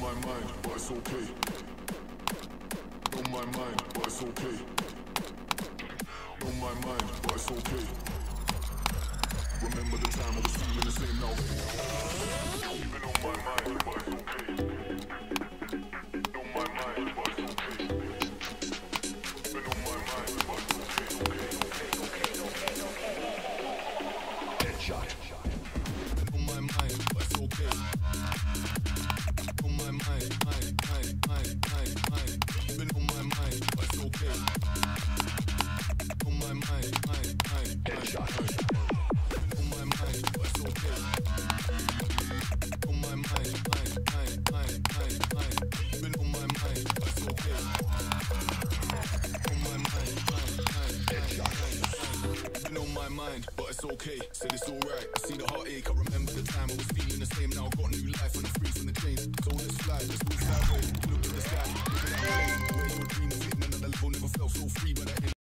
my mind, but it's okay. On my mind, but it's okay. On my mind, but it's okay. Remember the time I was feeling the same now. You've been on my mind, but it's okay. On my mind, but it's okay. Been on my mind, but it's okay. Headshot. On my mind, but it's okay. On my mind, mind. Been on my mind, but it's okay. On my mind, headshot. On my mind, but it's okay. On my mind, been on my mind, but it's okay. On my mind, headshot. Been on my mind, but it's okay. Said it's alright. I see the heartache. I remember the time I was feeling the same. Now I've got new life when I'm free from the chains. So let's fly, let's move sideways. Look at the sky.